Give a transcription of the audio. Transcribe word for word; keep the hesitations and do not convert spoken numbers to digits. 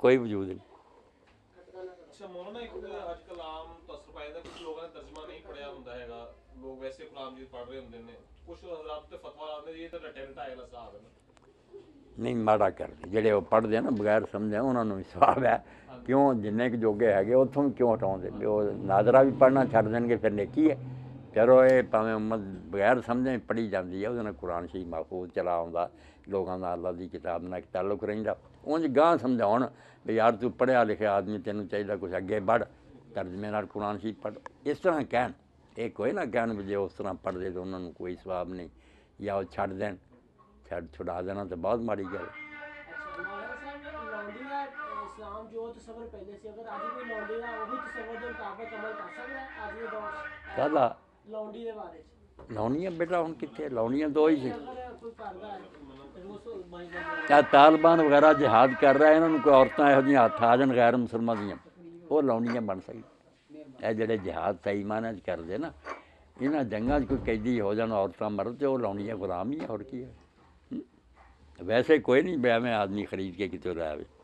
कोई वजूद नहीं। ਅੱਛਾ ਮੌਲਾਨਾ ਇੱਕ ਅੱਜ ਕੱਲ ਆਮ ਤਸਰ ਪਾਇਆ ਜਾਂਦਾ ਕੁਝ ਲੋਕਾਂ ਨੇ ਤਰਜਮਾ ਨਹੀਂ ਪੜਿਆ ਹੁੰਦਾ ਹੈਗਾ, ਲੋਕ ਵੈਸੇ ਕੁਰਾਨ ਜੀ ਪੜ੍ਹ ਰਹੇ ਹੁੰਦੇ ਨੇ, ਕੁਝ ਹਜ਼ਰਤ ਤੇ ਫਤਵਾ ਲਾਉਂਦੇ ਜੀ ਇਹ ਤਾਂ ਰਟੈਂਟ ਆਏਗਾ ਸਾਹਬ ਹੈ ਨਾ। नहीं माड़ा करते ਜਿਹੜੇ ਉਹ ਪੜ੍ਹਦੇ ਨਾ ਬਗੈਰ ਸਮਝੇ ਉਹਨਾਂ ਨੂੰ ਵੀ ਸਵਾਬ ਹੈ। ਕਿਉਂ ਜਿੰਨੇ ਕੁ ਜੋਗੇ ਹੈਗੇ ਉੱਥੋਂ ਵੀ ਕਿਉਂ ਹਟਾਉਂਦੇ ਵੀ ਉਹ ਨਾਜ਼ਰਾ ਵੀ ਪੜ੍ਹਨਾ ਛੱਡ ਦੇਣਗੇ ਫਿਰ ਨੇਕੀ ਹੈ। ਚਲੋ ਇਹ ਭਾਵੇਂ ਉਮਤ ਬਗੈਰ ਸਮਝੇ ਪੜ੍ਹੀ ਜਾਂਦੀ ਹੈ, ਉਹਦੇ ਨਾਲ ਕੁਰਾਨ ਸ਼ਰੀਫ ਮਹਿਫੂਜ਼ ਚਲਾ ਆਉਂਦਾ, ਲੋਕਾਂ ਦਾ ਅੱਲਾ ਦੀ ਕਿਤਾਬ ਨਾਲ ਇੱਕ ਤਾਲੁਕ ਰਹਿੰਦਾ। ਉਂਝ ਗਾਂਹ ਸਮਝਾਉਣ ਵੀ ਯਾਰ ਤੂੰ ਪੜ੍ਹਿਆ ਲਿਖਿਆ ਆਦਮੀ, ਤੈਨੂੰ ਚਾਹੀਦਾ ਕੁਛ ਅੱਗੇ बढ़, ਤਰਜਮੇ ਨਾਲ ਕੁਰਾਨ ਸ਼ਰੀਫ ਪੜ੍ਹ, ਇਸ ਤਰ੍ਹਾਂ ਕਹਿਣ। ਇਹ ਕੋਈ ਨਾ ਕਹਿਣ ਵੀ ਜੇ ਉਸ ਤਰ੍ਹਾਂ ਪੜ੍ਹਦੇ ਤਾਂ ਉਹਨਾਂ ਨੂੰ ਕੋਈ ਸਵਾਬ ਨਹੀਂ, ਜਾਂ ਉਹ ਛੱਡ ਦੇਣ, ਛੱਡ ਛੁਡਾ ਦੇਣਾ ਤਾਂ ਬਹੁਤ ਮਾੜੀ ਗੱਲ। ਇਸਲਾਮ ਜੋ ਤਸਵਰ ਪਹਿਲੇ ਸੀ, ਅਗਰ ਅੱਜ ਵੀ ਲੌਂਡੀ ਦਾ ਉਹੀ ਤਸਵਰ ਦੇ ਮੁਤਾਬਕ ਅਮਲ ਕਰ ਸਕਦਾ ਅੱਜ ਦੇ ਦੌਰ 'ਚ ਕਾਹਦਾ ਲੌਂਡੀ ਦੇ ਬਾਰੇ 'ਚ? ਲਾਉਣੀਆਂ ਬੇਟਾ ਹੁਣ ਕਿੱਥੇ ਲਾਉਣੀਆਂ, ਦੋ ਹੀ ਸੀ। ਅਗਰ ਕੋਈ ਕਰਦਾ ਹੈ ਰੋਸ ਬਾਈ ਚਾਹੇ ਤਾਲਿਬਾਨ ਵਗੈਰਾ ਜਿਹਾਦ ਕਰ ਰਿਹਾ, ਇਹਨਾਂ ਨੂੰ ਕੋਈ ਔਰਤਾਂ ਇਹੋ ਜਿਹੀਆਂ ਹੱਥ ਆ ਜਾਣ ਗੈਰ ਮੁਸਲਮਾਨ ਦੀਆਂ, ਉਹ ਲਾਉਣੀਆਂ ਬਣ ਸਕਦੀ। ਇਹ ਜਿਹੜੇ ਜਿਹਾਦ ਸਹੀ ਮਾਨਾਂ 'ਚ ਕਰਦੇ ਨਾ, ਇਹਨਾਂ ਜੰਗਾਂ 'ਚ ਕੋਈ ਕੈਦੀ ਹੋ ਜਾਣ ਔਰਤਾਂ ਮਰਨ, ਤੇ ਉਹ ਲਾਉਣੀਆਂ ਗੁਲਾਮ ਹੀ ਆ, ਹੋਰ ਕੀ ਹੈ। ਵੈਸੇ ਕੋਈ ਨਹੀਂ ਐਵੇਂ ਆਦਮੀ ਖਰੀਦ ਕੇ ਕਿਤੇ ਰਹਿ